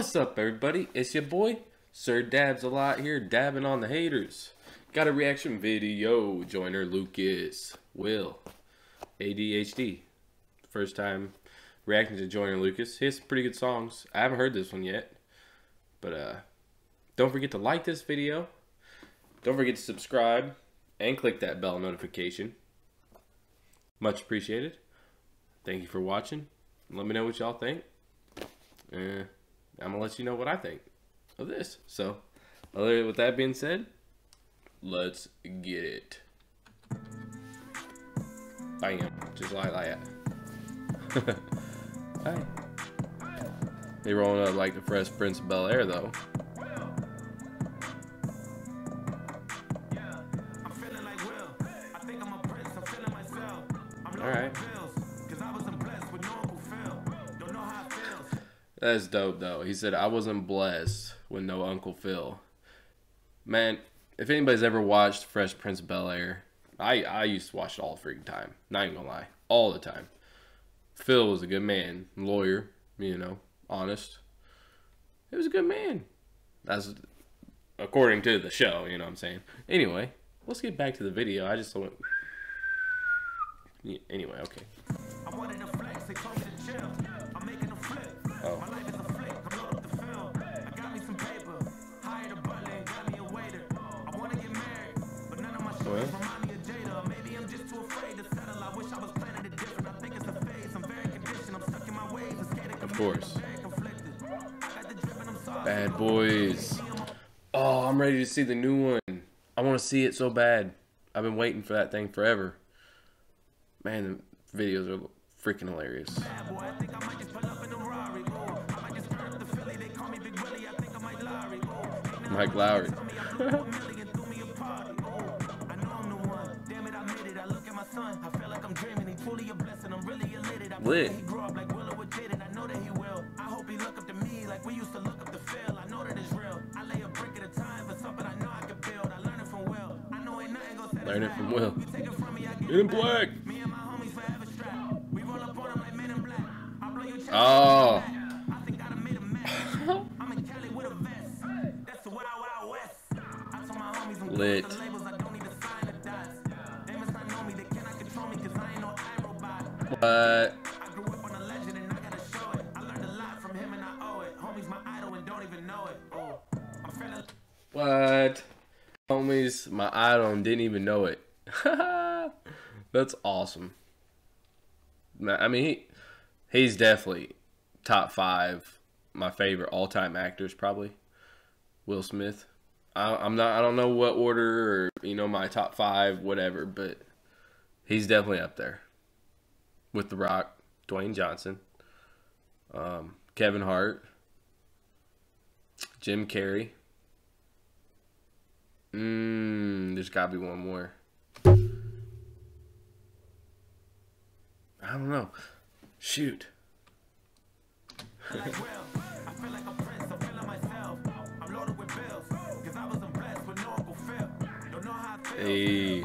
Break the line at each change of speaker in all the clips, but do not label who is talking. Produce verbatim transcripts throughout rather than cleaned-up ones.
What's up, everybody? It's your boy, Sir Dabs a lot here, dabbing on the haters. Got a reaction video, Joyner Lucas. Will. A D H D. First time reacting to Joyner Lucas. He has some pretty good songs. I haven't heard this one yet. But uh, don't forget to like this video. Don't forget to subscribe. And click that bell notification. Much appreciated. Thank you for watching. Let me know what y'all think. Uh, I'm going to let you know what I think of this. So, other with that being said, let's get it. Bam. Just like that. Hey. They rolling up like the Fresh Prince of Bel-Air, though. Alright. That's dope, though. He said, I wasn't blessed with no Uncle Phil. Man, if anybody's ever watched Fresh Prince of Bel-Air, I, I used to watch it all the freaking time. Not even gonna lie. All the time. Phil was a good man. Lawyer, you know, honest. He was a good man. That's according to the show, you know what I'm saying. Anyway, let's get back to the video. I just went... Yeah, anyway, okay. I wanted to flex, they told me to chill. I'm making a flip. Oh. My life is a flick. I load up the film. I got me some paper. Hired a butler and got me a waiter. I want to get married, but none of my shit remind me of Jada. Maybe I'm just too afraid to settle. I wish I was planning it different. I think it's a phase. I'm very conditioned. I'm stuck in my ways. I'm scared of course. Bad Boys. Oh, I'm ready to see the new one. I want to see it so bad. I've been waiting for that thing forever. Man, the videos are freaking hilarious. Mike Lowry. Lit. Learn it from Will. Get in black. Oh. Lit. What? What? Homies, my idol and didn't even know it. That's awesome. I mean, he, he's definitely top five, my favorite all-time actors, probably. Will Smith. I, I'm not. I don't know what order or you know my top five, whatever, but he's definitely up there. With The Rock, Dwayne Johnson, um, Kevin Hart, Jim Carrey. Mmm, there's got to be one more. I don't know. Shoot. Hey.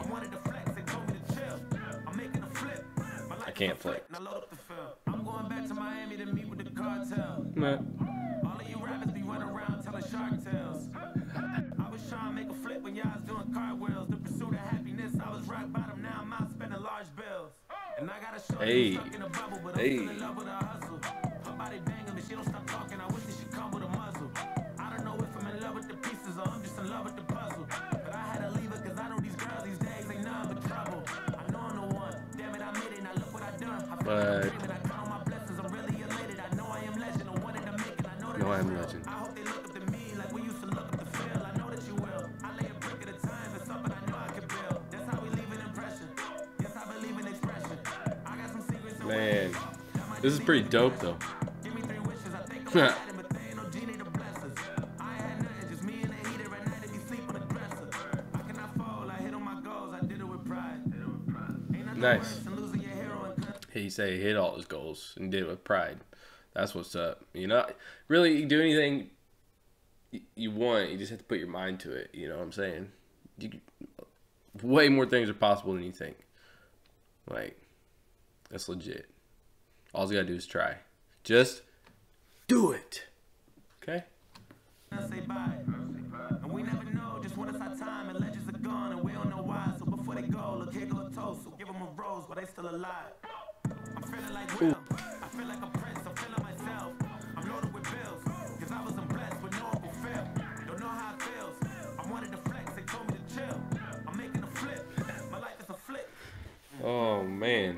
I can't flick. I'm going back to Miami to meet with the cartel. Nah. All of you rappers be running around telling shark tales. I was trying to make a flip when y'all was doing cartwheels. The pursuit of happiness, I was rock bottom, now I'm out spending large bills. And I gotta show you stuck in a bubble, but I'm still in love with a hustle. Her body banging, but she don't stop talking. I wish that she come with a muzzle. I don't know if I'm in love with the pieces or I'm just in love with the puzzle. But I had to leave her cause I know these girls these days ain't none but trouble. I know I'm the one. Damn it, I made it. Now look what I done. I feel like I'm dreaming. I count my blessings. I'm really elated. I know I am legend. I wanted to make it. I know that no, I am legend. I hope they look up to me like we used to look up to Phil. I know that you will. I lay a brick at a time for something I know I can build. That's how we leave an impression. Yes, I believe in expression. I got some secrets. Man, this is pretty dope though. Give me three wishes. I think I'm bad, but they ain't no genie to bless us. I had nothing, just me and the heater at night if you sleep on the dresser. I cannot fall. I hit on my goals. I did it with pride. Nice. He said he hit all his goals and did it with pride. That's what's up. You know, really, you do anything you want, you just have to put your mind to it. You know what I'm saying? You, way more things are possible than you think. Like, that's legit. All you gotta do is try. Just do it. Okay? Okay.
Say bye. And we never know just when it's our time, and legends are gone and we don't know why. So before they go, look, here go a toast. So give them a rose while they still alive. I'm feeling like Will. I feel like a prince. I'm feeling myself. I'm loaded with bills. Cause I wasn't blessed with no Uncle Phil. Don't know how it feels. I wanted to flex. They told me to chill. I'm making a flip. My life is a flip.
Oh, man.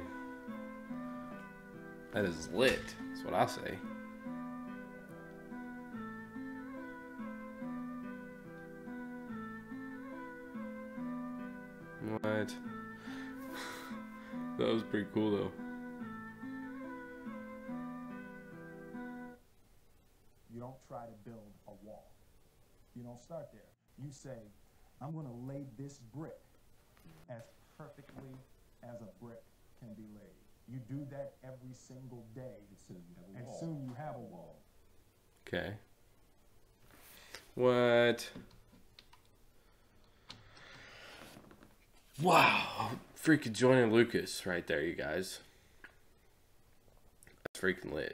That is lit. That's what I say. What? That was pretty cool, though.
You don't try to build a wall. You don't start there. You say, I'm going to lay this brick as perfectly as a brick can be laid. You do that every single day, and soon you have a wall.
Okay. What? Wow. Freaking Joyner Lucas right there, you guys. That's freaking lit.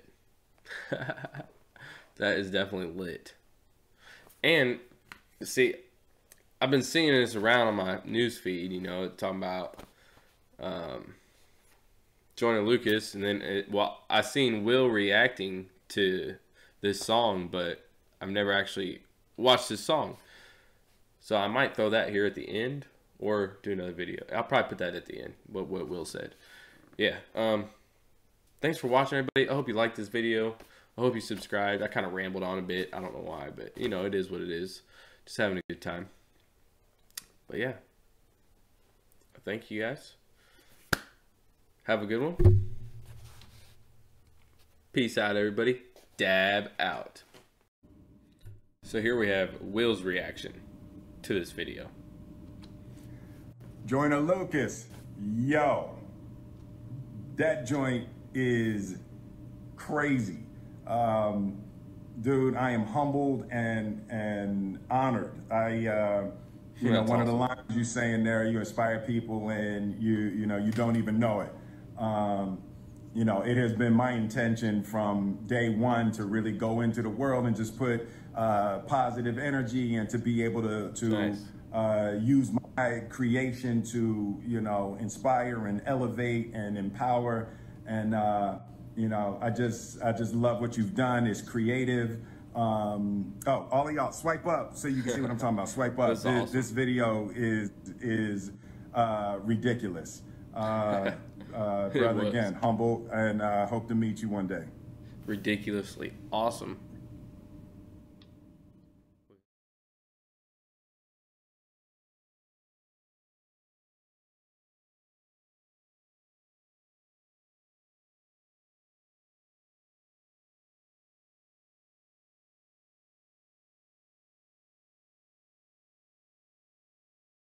That is definitely lit. And, see, I've been seeing this around on my news feed, you know, talking about um, Joyner Lucas. And then, it, well, I seen Will reacting to this song, but I've never actually watched this song. So I might throw that here at the end or do another video. I'll probably put that at the end, what, what Will said. Yeah. Um, thanks for watching, everybody. I hope you liked this video. I hope you subscribed. I kind of rambled on a bit. I don't know why, but, you know, it is what it is. Just having a good time. But, yeah. Thank you, guys. Have a good one. Peace out, everybody. Dab out. So here we have Will's reaction to this video.
Joyner Lucas, yo, that joint is crazy. Um, dude, I am humbled and and honored. I, uh, you know,
That's
one
awesome.
of the lines you say in there, you inspire people and you, you know, you don't even know it. Um, you know, it has been my intention from day one to really go into the world and just put uh, positive energy and to be able to, to
Nice.
uh, use my creation to, you know, inspire and elevate and empower. And, uh, you know, I just, I just love what you've done. It's creative. Um, oh, all of y'all swipe up so you can see what I'm talking about. Swipe up.
That's
This,
awesome.
this video is, is uh, ridiculous. Uh, uh,
It
brother,
was.
again, humble, and uh, hope to meet you one day.
Ridiculously awesome.